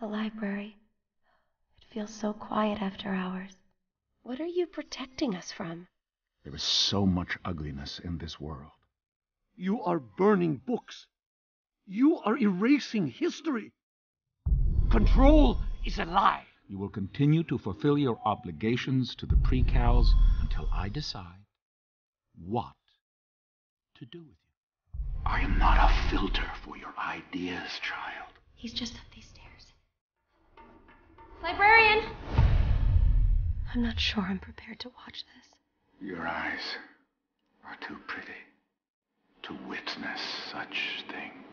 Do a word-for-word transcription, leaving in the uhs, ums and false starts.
The library. It feels so quiet after hours. What are you protecting us from? There is so much ugliness in this world. You are burning books. You are erasing history. Control is a lie. You will continue to fulfill your obligations to the precals until I decide what to do with you. I am not a filter for your ideas, child. He's just up these stairs. Librarian! I'm not sure I'm prepared to watch this. Your eyes are too pretty to witness such things.